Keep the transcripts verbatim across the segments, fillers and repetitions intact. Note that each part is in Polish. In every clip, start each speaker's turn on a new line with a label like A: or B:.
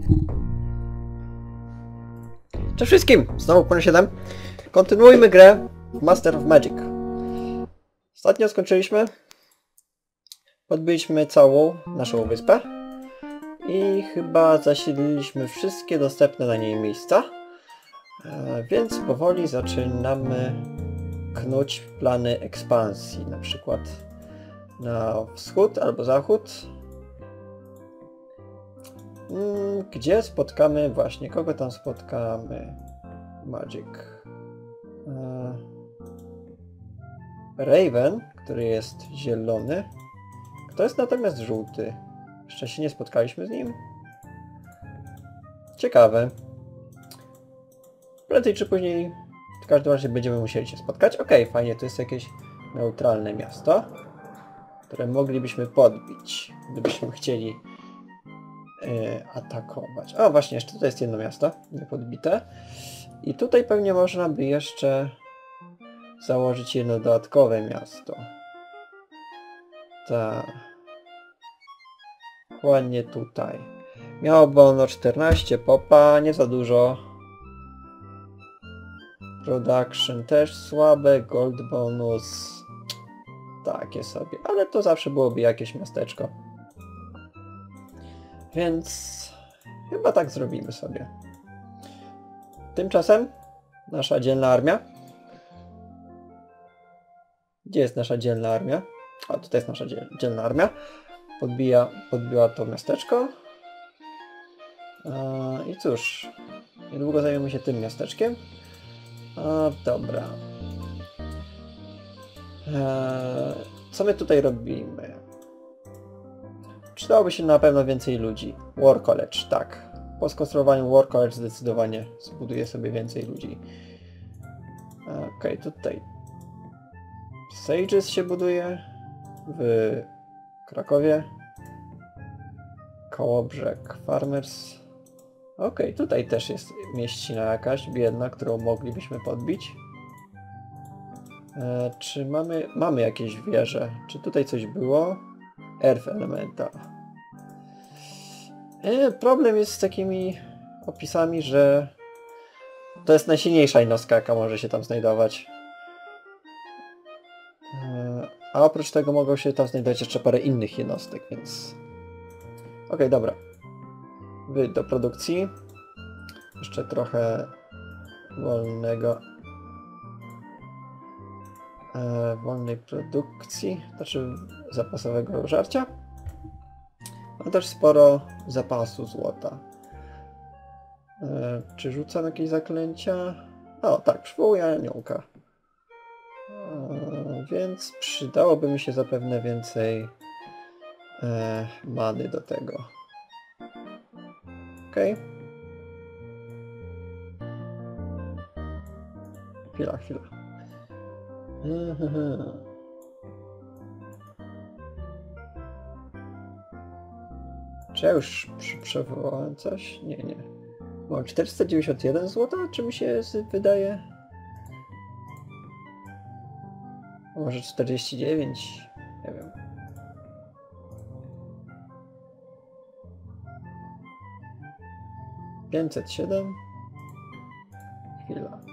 A: Cześć wszystkim! Znowu Pony siedem. Kontynuujmy grę Master of Magic. Ostatnio skończyliśmy. Podbyliśmy całą naszą wyspę. I chyba zasililiśmy wszystkie dostępne na niej miejsca. E, więc powoli zaczynamy knuć plany ekspansji. Na przykład na wschód albo zachód. Gdzie spotkamy właśnie, kogo tam spotkamy? Magic. Raven, który jest zielony. Kto jest natomiast żółty? Jeszcze się nie spotkaliśmy z nim? Ciekawe. Prędzej czy później w każdym razie będziemy musieli się spotkać. Okej, okay, fajnie, to jest jakieś neutralne miasto, które moglibyśmy podbić, gdybyśmy chcieli Yy, atakować. O, właśnie, jeszcze tutaj jest jedno miasto, niepodbite. I tutaj pewnie można by jeszcze założyć jedno dodatkowe miasto. Tak. Dokładnie tutaj. Miałoby ono czternaście popa, nie za dużo. Production też słabe, gold bonus takie sobie, ale to zawsze byłoby jakieś miasteczko. Więc chyba tak zrobimy sobie. Tymczasem nasza dzielna armia. Gdzie jest nasza dzielna armia? A tutaj jest nasza dziel dzielna armia. Podbija, podbiła to miasteczko. Eee, I cóż, niedługo zajmiemy się tym miasteczkiem. A, dobra. Eee, co my tutaj robimy? Przydałoby się na pewno więcej ludzi. War College, tak. Po skonstruowaniu War College zdecydowanie zbuduję sobie więcej ludzi. Okej, okay, tutaj Sages się buduje w Krakowie. Kołobrzeg Farmers. Okej, okay, tutaj też jest mieścina jakaś biedna, którą moglibyśmy podbić. E, czy mamy... Mamy jakieś wieże? Czy tutaj coś było? Earth Elemental. E, problem jest z takimi opisami, że to jest najsilniejsza jednostka, jaka może się tam znajdować. E, a oprócz tego mogą się tam znajdować jeszcze parę innych jednostek, więc... Okej, okay, dobra. Wy do produkcji. Jeszcze trochę wolnego... E, wolnej produkcji, znaczy zapasowego żarcia. Mam też sporo zapasu złota. E, czy rzucam jakieś zaklęcia? O, tak, przywołuję aniołka. E, więc przydałoby mi się zapewne więcej e, many do tego. Okej. Okay. Chwila, chwila. Czy ja już przywołałem coś? Nie, nie. Mam czterysta dziewięćdziesiąt jeden złota? Czy mi się wydaje? A może czterdzieści dziewięć? Nie wiem. pięćset siedem? Chwila.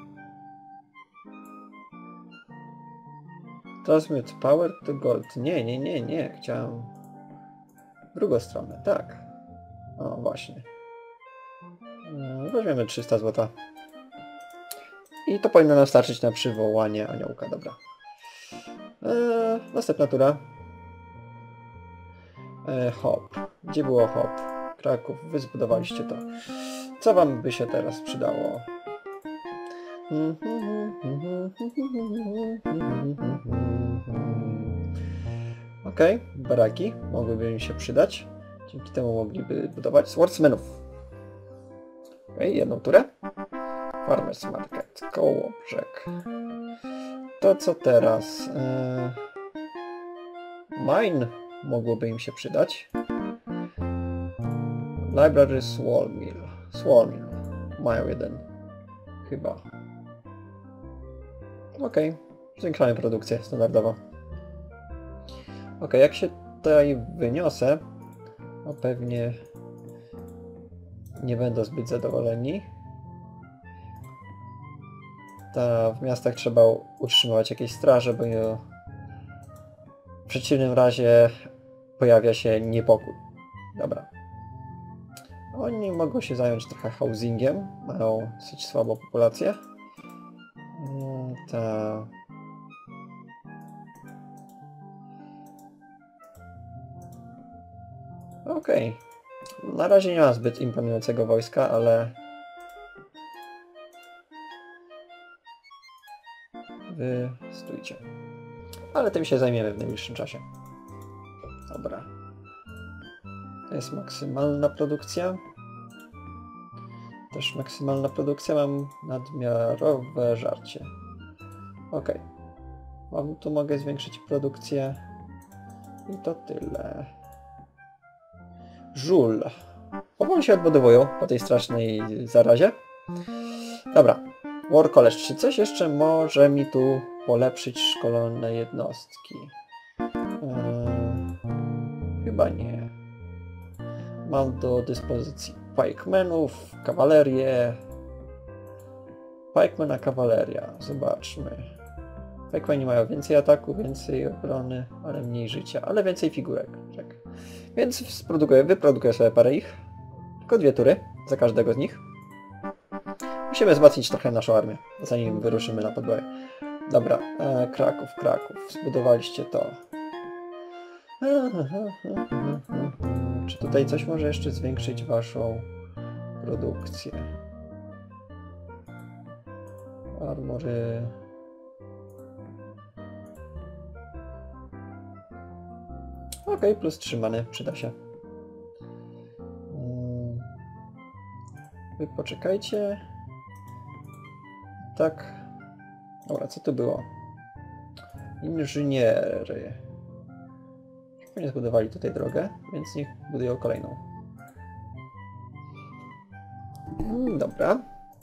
A: Transmute power to gold. Nie, nie, nie, nie. Chciałem... drugą stronę, tak. O, właśnie. Weźmiemy trzysta złota. I to powinno nam starczyć na przywołanie aniołka, dobra. Eee, następna tura. Eee, hop. Gdzie było hop? Kraków, wy zbudowaliście to. Co wam by się teraz przydało? Okej, okay, baraki mogłyby mi się przydać. Dzięki temu mogliby budować swordsmanów. Okej, okay, jedną turę. Farmers Market, Kołobrzeg. To co teraz? Eee... Mine mogłoby im się przydać. Library Swallmill. Swallmill. Mają jeden. Chyba. Okej, okay. Zwiększamy produkcję standardowo. Ok, jak się tutaj wyniosę, a pewnie nie będą zbyt zadowoleni. Ta, w miastach trzeba utrzymywać jakieś straże, bo w przeciwnym razie pojawia się niepokój. Dobra. Oni mogą się zająć trochę housingiem. Mają dosyć słabą populację. Ta... Okej. Okay. Na razie nie ma zbyt imponującego wojska, ale... Wy stójcie. Ale tym się zajmiemy w najbliższym czasie. Dobra. To jest maksymalna produkcja. Też maksymalna produkcja. Mam nadmiarowe żarcie. Ok. Mam, tu mogę zwiększyć produkcję. I to tyle. Żul. Powoli się odbudowują po tej strasznej zarazie. Dobra. War College. Czy coś jeszcze może mi tu polepszyć szkolone jednostki? Eee, chyba nie. Mam do dyspozycji pikemenów, kawalerię. Pikeman a kawaleria. Zobaczmy. Pikemeni mają więcej ataku, więcej obrony, ale mniej życia, ale więcej figurek. Tak. Więc sprodukuję, wyprodukuję sobie parę ich. Tylko dwie tury za każdego z nich. Musimy wzmocnić trochę naszą armię, zanim wyruszymy na podboje. Dobra, e, Kraków, Kraków. Zbudowaliście to. Czy tutaj coś może jeszcze zwiększyć waszą produkcję? Armory... Ok, plus trzy many, przyda się. Wy poczekajcie. Tak. Dobra, co to było? Inżyniery. Nie zbudowali tutaj drogę, więc niech budują kolejną. Dobra.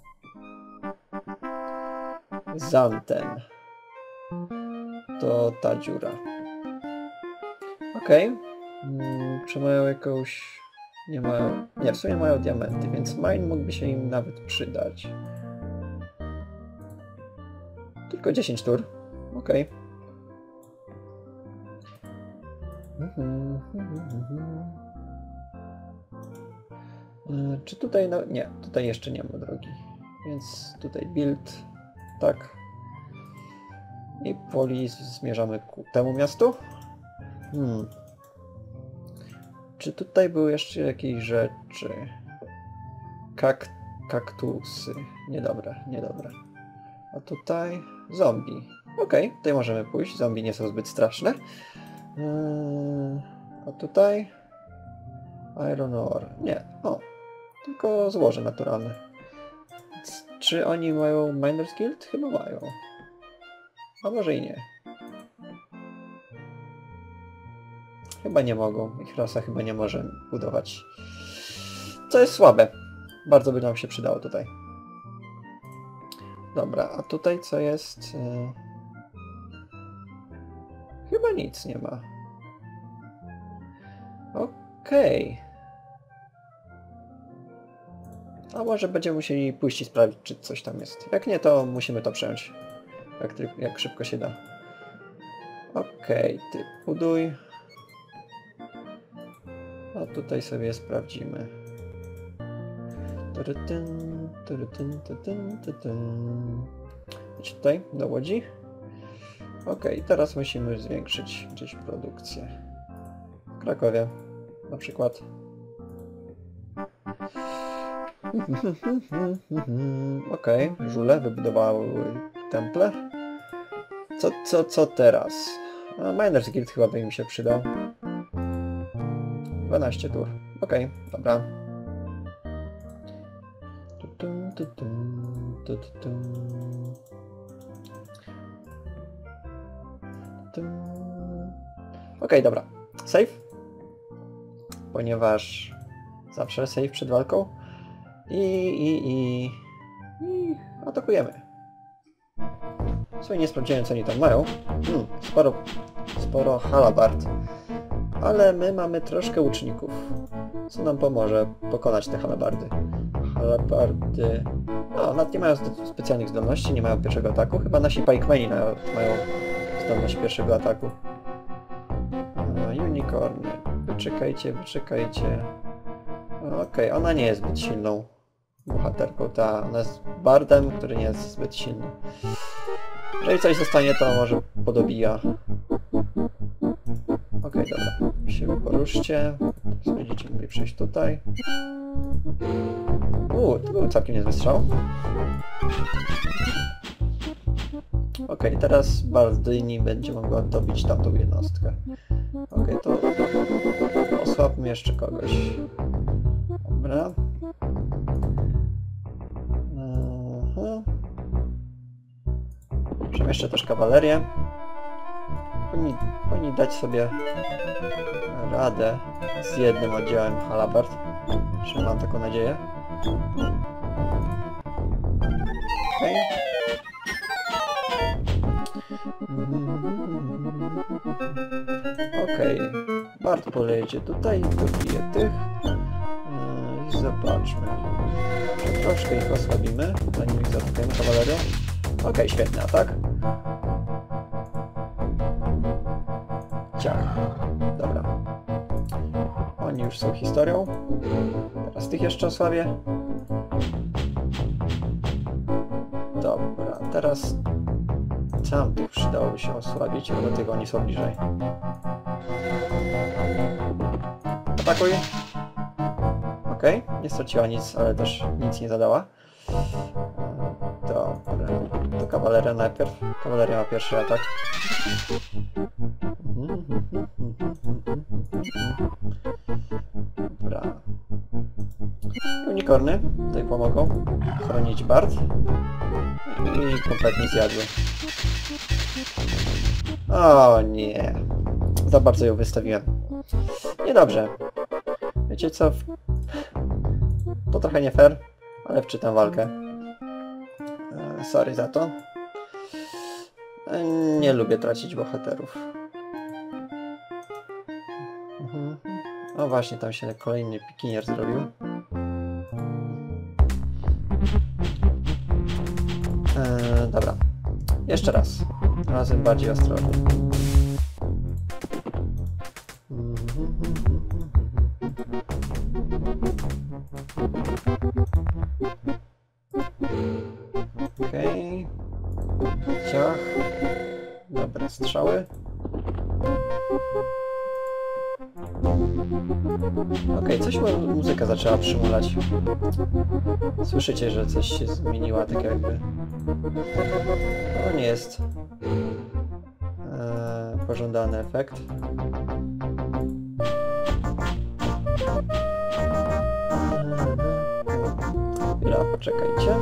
A: Zanten. To ta dziura. Okej. Okay. Czy mają jakąś... Nie mają... Nie, w sumie mają diamenty, więc mine mógłby się im nawet przydać. Tylko dziesięć tur. Okej. Okay. Czy tutaj... No, nie, tutaj jeszcze nie ma drogi. Więc tutaj build. Tak. I poli zmierzamy ku temu miastu. Hmm. Czy tutaj były jeszcze jakieś rzeczy? Kak kaktusy. Niedobre, niedobre. A tutaj zombie. Okej, okay, tutaj możemy pójść. Zombie nie są zbyt straszne. Yy, a tutaj Iron Ore. Nie, o. Tylko złoże naturalne. Czy oni mają Miners Guild? Chyba mają. A może i nie. Chyba nie mogą. Ich rasa chyba nie może budować. Co jest słabe. Bardzo by nam się przydało tutaj. Dobra, a tutaj co jest? Yy... Chyba nic nie ma. Okej. Okay. A może będziemy musieli pójść i sprawdzić, czy coś tam jest. Jak nie, to musimy to przejąć. Jak, jak szybko się da. Okej, okay, ty buduj. A tutaj sobie sprawdzimy. Idź tutaj, do łodzi. Ok, teraz musimy zwiększyć gdzieś produkcję. W Krakowie na przykład. Ok, żule wybudowały temple. Co, co, co teraz? A Miners Guild chyba by im się przydał. dwanaście tur. Ok, dobra. Ok, dobra. Save. Ponieważ zawsze save przed walką. I, i, i, i atakujemy. Sobie nie sprawdziłem, co oni tam mają. Hmm, sporo, sporo halabard. Ale my mamy troszkę łuczników. co nam pomoże pokonać te halabardy. Halabardy... No, nawet nie mają specjalnych zdolności, nie mają pierwszego ataku. Chyba nasi pikemeni mają, mają zdolność pierwszego ataku. Unicorny. Wyczekajcie, wyczekajcie. Okej, okay, ona nie jest zbyt silną bohaterką. Ta, ona jest bardem, który nie jest zbyt silny. Jeżeli coś zostanie, to może podobija. Okej, okay, dobra. Się poruszcie. Będziecie mogli przejść tutaj. Uuu, to był całkiem niezły strzał. Okej, okay, teraz Bardyni będzie mogła dobić tamtą jednostkę. Okej, okay, to osłabmy jeszcze kogoś. Dobra. Aha. Przemieszczę też kawalerię. Powinni, powinni dać sobie radę z jednym oddziałem halabard. Przynajmniej mam taką nadzieję. Okej. Okej. Bard polejedzie tutaj, dobije tych. I zobaczmy. Troszkę ich osłabimy, zanim ich zaatakujemy kawalerią. Okej, świetny atak. Ciach. Dobra. Oni już są historią. Teraz tych jeszcze osłabię. Dobra, teraz tamtych przydałoby się osłabić, ale do tego oni są bliżej. Atakuj! Okej, okay. Nie straciła nic, ale też nic nie zadała. Dobra, to kawaleria najpierw. Kawaleria ma pierwszy atak. Dobra. Unikorny tutaj pomogą chronić Bard. I kompletnie zjadły. O nie. Za bardzo ją wystawiłem. Niedobrze. Wiecie co? To trochę nie fair, ale wczytam walkę. E, sorry za to. E, nie lubię tracić bohaterów. Mhm. O właśnie, tam się kolejny pikinier zrobił. E, dobra. Jeszcze raz. Razem bardziej ostrożnie. Okej. Okay. Ciach. Dobre strzały. Okej, okay, coś muzyka zaczęła przymulać. Słyszycie, że coś się zmieniła, tak jakby. To nie jest e, pożądany efekt. Chwila, poczekajcie.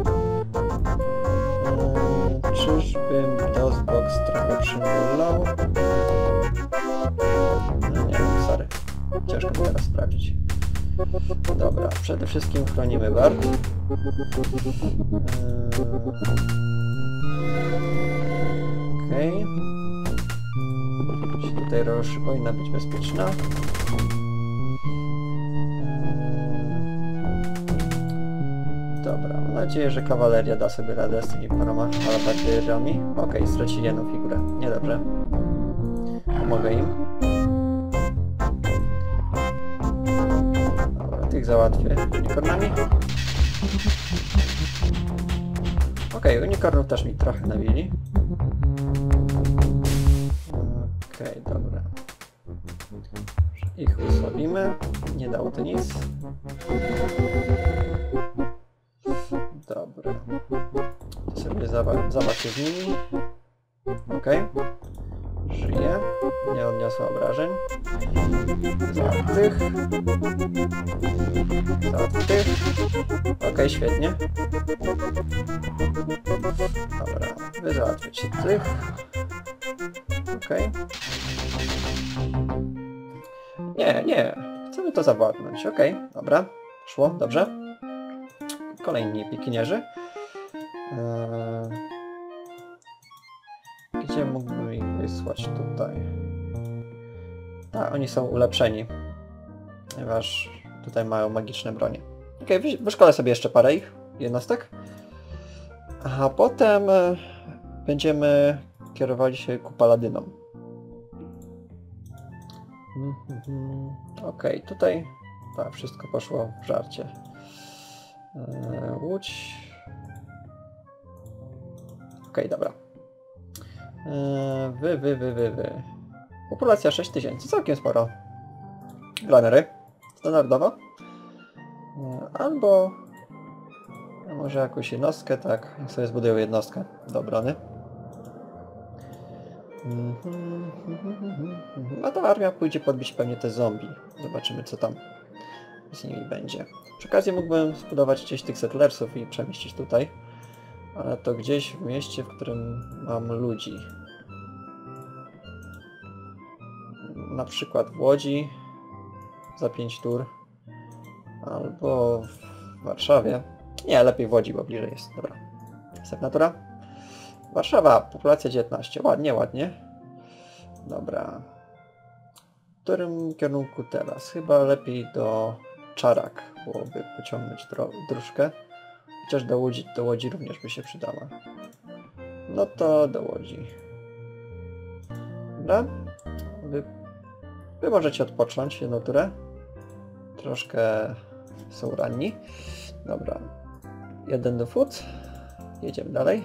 A: E, czyżbym DOSBox trochę przymulał? No nie, sorry. Ciężko mi teraz sprawdzić. Dobra, przede wszystkim chronimy Bard. Eee... Okej. Okay. Tutaj Roszy powinna być bezpieczna. Eee... Dobra, mam nadzieję, że kawaleria da sobie radę z tymi paroma halabardierami. Okej, okay, stracili jedną figurę. Niedobrze. Pomogę im. Tych załatwię unicornami. Okej, okay, unicornów też mi trochę nawili. Okej, okay, dobra. Ich usłabimy. Nie dało to nic. Dobra. To sobie zobaczę z nimi. Okej. Okay. Żyje. Nie odniosła obrażeń. Za tych. Za tych. Okej, okay, świetnie. Dobra, wy załatwicie tych. Okej. Okay. Nie, nie. Chcemy to zawładnąć. Okej, okay, dobra. Szło, dobrze. Kolejni pikinierzy. Eee... Gdzie mógłbym ich wysłać tutaj? A, oni są ulepszeni. ponieważ tutaj mają magiczne bronie. Okej, okay, wyszkolę sobie jeszcze parę ich jednostek. A potem e, będziemy kierowali się ku paladynom. Mm-hmm. Okej, okay, tutaj tak, wszystko poszło w żarcie. E, łódź. Okej, okay, dobra. E, wy, wy, wy, wy, wy. Populacja sześć tysięcy, całkiem sporo. Glanery, standardowo. E, albo może jakąś jednostkę, tak. Jak sobie zbudują jednostkę do obrony. A ta armia pójdzie podbić pewnie te zombie. Zobaczymy, co tam z nimi będzie. Przy okazji mógłbym zbudować gdzieś tych settlersów i przemieścić tutaj. Ale to gdzieś w mieście, w którym mam ludzi. Na przykład w Łodzi za pięć tur. Albo w Warszawie. Nie, lepiej w Łodzi, bo bliżej jest. Dobra. Następna Warszawa, populacja dziewiętnaście. Ładnie, ładnie. Dobra. W którym kierunku teraz? Chyba lepiej do Czarak byłoby pociągnąć dróżkę. Chociaż do Łodzi, do Łodzi również by się przydała. No to do Łodzi. Dobra. Wy, wy możecie odpocząć jedną turę. Troszkę są ranni. Dobra. Jeden do foot. Jedziemy dalej.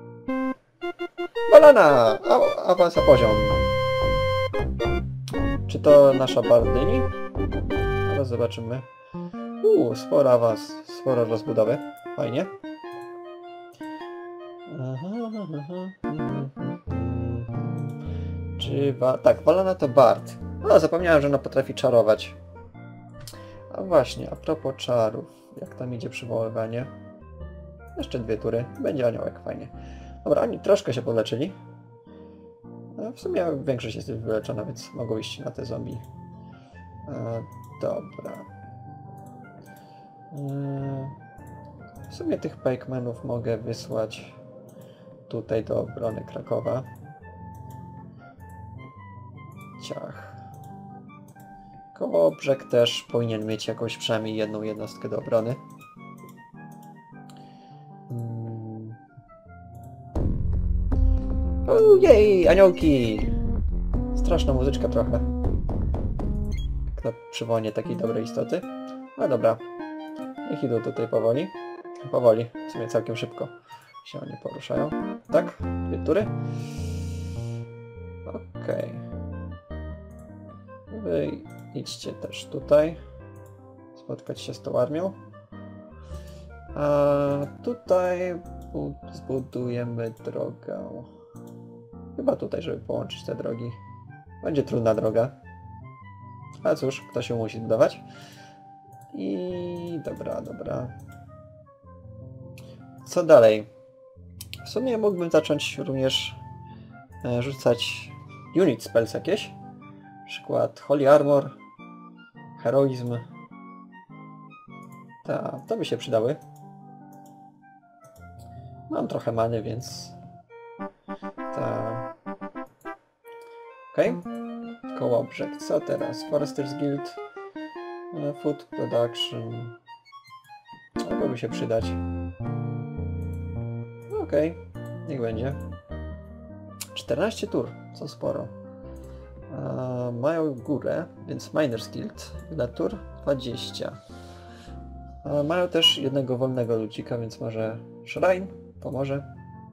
A: Balana! Awansa poziom. Czy to nasza bardyni? Teraz zobaczymy. Uuu, sporo awans, sporo rozbudowy. Fajnie. Czy wa tak, Balana to bard. No, zapomniałem, że ona potrafi czarować. A właśnie, a propos czarów. Jak tam idzie przywoływanie? Jeszcze dwie tury. Będzie aniołek, fajnie. Dobra, oni troszkę się poleczyli. No, w sumie większość jest już wyleczona, więc mogą iść na te zombie. E, dobra. E, w sumie tych pikemenów mogę wysłać tutaj do obrony Krakowa. Ciach. Kołobrzeg też powinien mieć jakąś przynajmniej jedną jednostkę do obrony. Ojej, aniołki! Straszna muzyczka trochę. Jak na przywołanie takiej dobrej istoty. No dobra. Niech idą tutaj powoli. Powoli, w sumie całkiem szybko się oni poruszają. Tak? Dwie tury. Okej. Okay. Wy idźcie też tutaj. Spotkać się z tą armią. A tutaj zbudujemy drogę. Chyba tutaj, żeby połączyć te drogi. Będzie trudna droga. Ale cóż, kto się musi budować. I dobra, dobra. Co dalej? W sumie mógłbym zacząć również e, rzucać unit spells jakieś. Na przykład Holy Armor, Heroizm. Ta, to by się przydały. Mam trochę many, więc... Ta... Okej. Okay. Kołobrzeg. Co teraz? Foresters Guild. Food Production. Mogłoby się przydać. Okej. Okay. Niech będzie. czternaście tur. Co sporo. A, mają górę, więc Miners Guild. Ile tur? dwadzieścia. A, mają też jednego wolnego ludzika, więc może Shrine pomoże.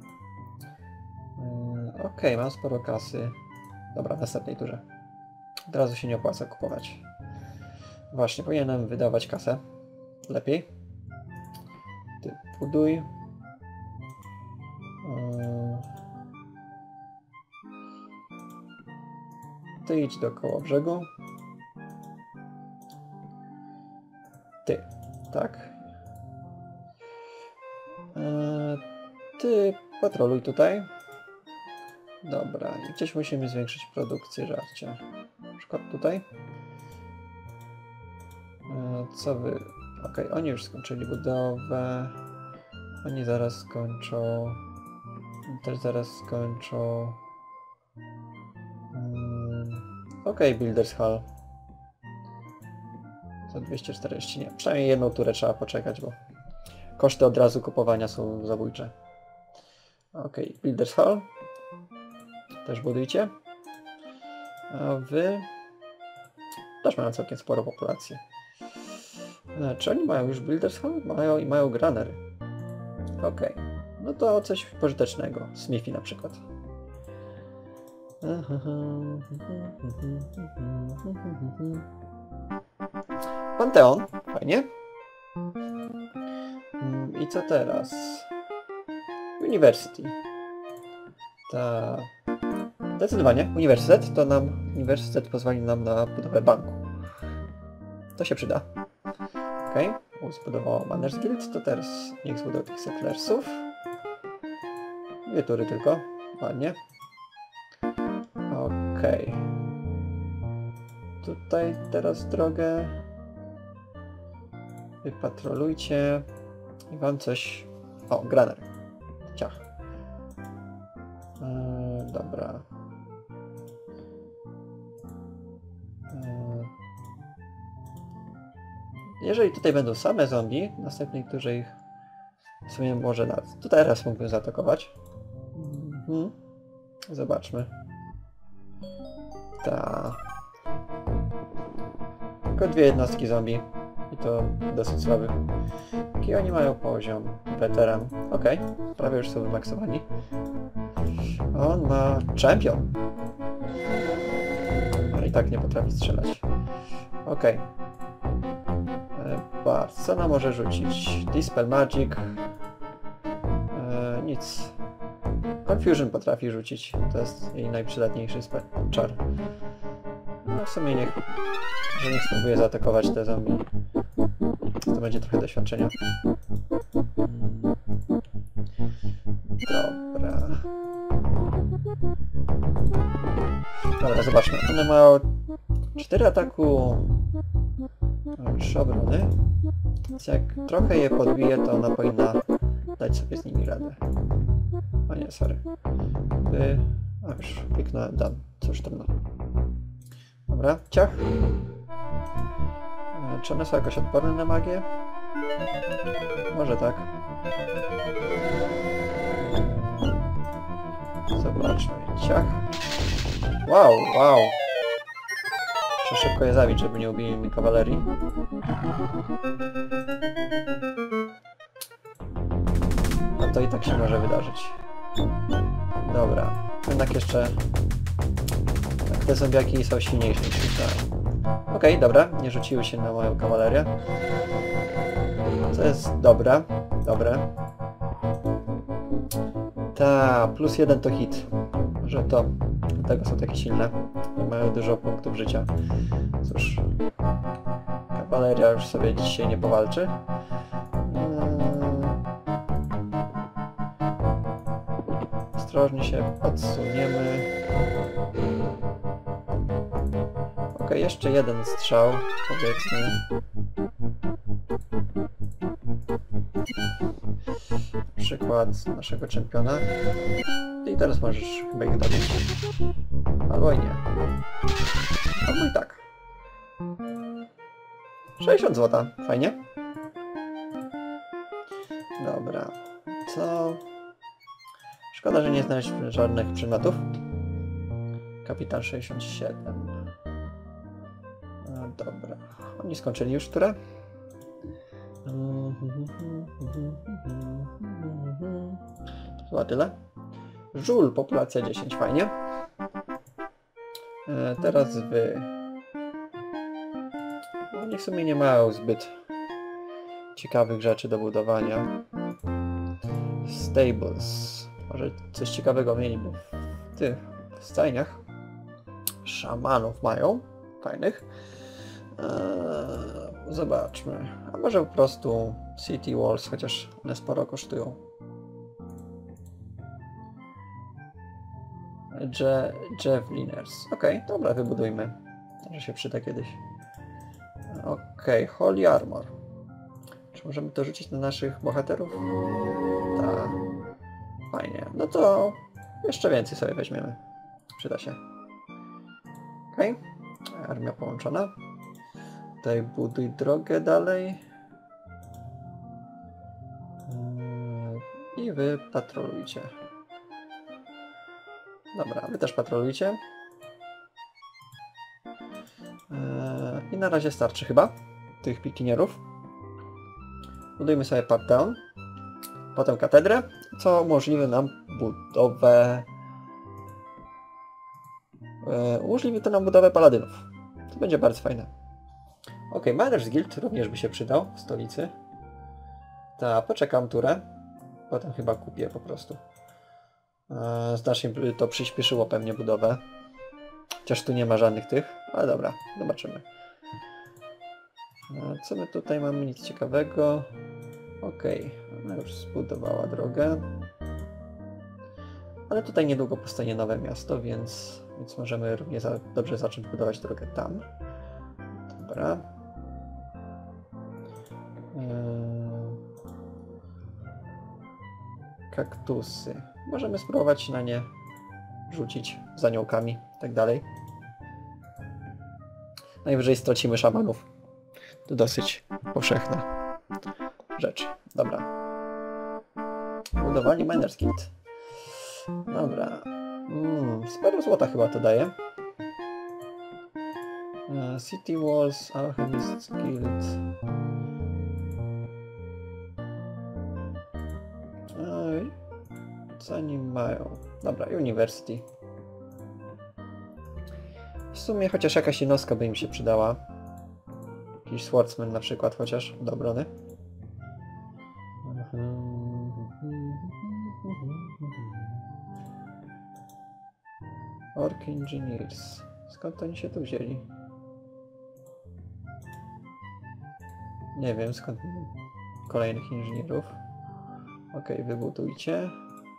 A: Okej, okay, mam sporo kasy. Dobra, w następnej turze. Od razu się nie opłaca kupować. Właśnie, powinienem wydawać kasę. Lepiej. Ty buduj. Yy... Ty idź do Kołobrzegu. Ty, tak. Yy... Ty patroluj tutaj. Dobra, i gdzieś musimy zwiększyć produkcję żarcia. Na przykład tutaj. Co wy... Okej, okay, oni już skończyli budowę. Oni zaraz skończą. Oni też zaraz skończą. Hmm. Okej, okay, Builders Hall. Za dwieście czterdzieści nie. Przynajmniej jedną turę trzeba poczekać, bo koszty od razu kupowania są zabójcze. Ok, Builders Hall. Też budujcie. A wy... też mają całkiem sporo populację. E, czy oni mają już Builders Hall? Mają i mają Granery. Ok. No to coś pożytecznego. Smithy na przykład. Panteon. Fajnie. I co teraz? University. Ta... Zdecydowanie. Uniwersytet to nam... Uniwersytet pozwoli nam na budowę banku. To się przyda. Okej. Okay. Zbudował Manners Guild, to teraz niech zbudował tych settlersów. Dwie tury tylko. Ładnie. Okej. Okay. Tutaj teraz drogę. Wypatrolujcie. I wam coś... O, Graner. Ciach. Yy, dobra. Yy. Jeżeli tutaj będą same zombie, w następnej turze ich w sumie może nawet. Tu teraz mógłbym zaatakować. Mhm. Zobaczmy. Ta. Tylko dwie jednostki zombie. I to dosyć słaby. Jaki oni mają poziom? Weteran. Okej. Okay. Prawie już są wymaksowani. On ma champion. No i tak nie potrafi strzelać. Okej. Okay. Bart. Co ona może rzucić? Dispel Magic. E, nic. Confusion potrafi rzucić. To jest jej najprzydatniejszy czar. No w sumie niech... że niech spróbuje zaatakować te zombie. To będzie trochę doświadczenia. Dobra. Dobra, zobaczmy. One mają cztery ataku, trzy obrony. Więc jak trochę je podbije, to ona powinna dać sobie z nimi radę. O nie, sorry. By... A już kliknąłem dam. Cóż trudno. Dobra, ciach. Czy one są jakoś odporne na magię? Może tak. Zobaczmy. Ciach. Wow, wow. Muszę szybko je zabić, żeby nie ubili mi kawalerii. No to i tak się może wydarzyć. Dobra. Jednak jeszcze... Tak, te zombiaki są silniejsze niż myślałem. Okej, okay, dobra. Nie rzuciły się na moją kawalerię. To jest dobre. Dobre. Ta, plus jeden to hit. Że to... Dlatego są takie silne. Mają dużo punktów życia. Cóż. Kawaleria już sobie dzisiaj nie powalczy. Ostrożnie się odsuniemy. Ok, jeszcze jeden strzał, powiedzmy. Przykład naszego czempiona. I teraz możesz chyba ich dobić. Albo i nie. Albo i tak. sześćdziesiąt złota. Fajnie. Dobra. Co? Szkoda, że nie znaleźliśmy żadnych przedmiotów. Kapitan sześćdziesiąt siedem. No dobra. Oni skończyli już turę. To chyba tyle. Żul, populacja dziesięć, fajnie. E, teraz wy... Oni w sumie nie mają zbyt ciekawych rzeczy do budowania. Stables. Może coś ciekawego mieliby w tych stajniach. Szamanów mają. Fajnych. Eee, zobaczmy. A może po prostu City Walls, chociaż one sporo kosztują. Je Javeliners. Okej, okay, dobra, wybudujmy. Może się przyda kiedyś. Okej, okay, Holy Armor. Czy możemy to rzucić na naszych bohaterów? Tak. Fajnie. No to jeszcze więcej sobie weźmiemy. Przyda się. Okej. Okay. Armia połączona. tutaj buduj drogę dalej. I wy patrolujcie. Dobra, wy też patrolujcie. I na razie starczy chyba tych pikinierów. Budujmy sobie part down. Potem katedrę, co umożliwi nam budowę... Yy, umożliwi to nam budowę paladynów. To będzie bardzo fajne. Ok, Miners Guild również by się przydał w stolicy. Ta, poczekam turę. Potem chyba kupię po prostu. Yy, znacznie by to przyspieszyło pewnie budowę. Chociaż tu nie ma żadnych tych, ale dobra, zobaczymy. Yy, co my tutaj mamy? Nic ciekawego. Okej, ona już zbudowała drogę. Ale tutaj niedługo powstanie nowe miasto, więc, więc możemy równie za, dobrze zacząć budować drogę tam. Dobra. Eee, kaktusy. Możemy spróbować na nie rzucić z aniołkami i tak dalej. Najwyżej stracimy szamanów. To dosyć powszechna rzecz. Dobra. Budowanie Miners Guild. Dobra. Mm, sporo złota chyba to daje. Uh, City Walls, Alchemist Guild. Oj. Co oni mają? Dobra, University. W sumie chociaż jakaś jednostka by im się przydała. Jakiś Swordsman na przykład chociaż do obrony. Orc Engineers. Skąd oni się tu wzięli? Nie wiem skąd kolejnych inżynierów. Ok, wybudujcie.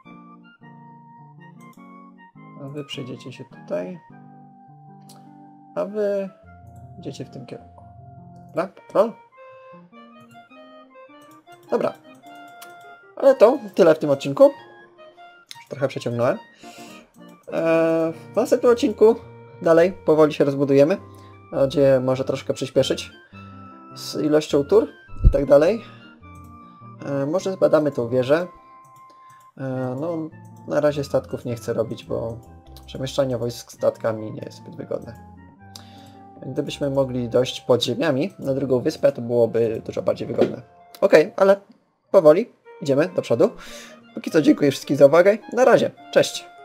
A: A wy przejdziecie się tutaj. A wy idziecie w tym kierunku. Dobra, patrol? Dobra. Ale to tyle w tym odcinku. Już trochę przeciągnąłem. Eee, w następnym odcinku dalej powoli się rozbudujemy. Gdzie może troszkę przyspieszyć z ilością tur i tak dalej. Eee, może zbadamy tą wieżę. Eee, no, na razie statków nie chcę robić, bo przemieszczanie wojsk statkami nie jest zbyt wygodne. Gdybyśmy mogli dojść pod ziemiami na drugą wyspę, to byłoby dużo bardziej wygodne. Ok, ale powoli idziemy do przodu. Póki co dziękuję wszystkim za uwagę. Na razie, cześć!